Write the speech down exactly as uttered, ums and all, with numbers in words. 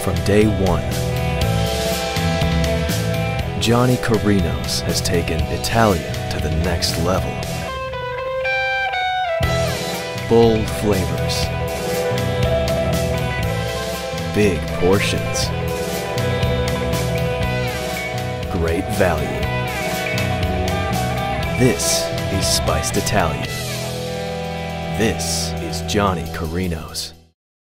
from day one. Johnny Carino's has taken Italian to the next level. Bold flavors, big portions, great value. This is spiced Italian. This is Johnny Carino's.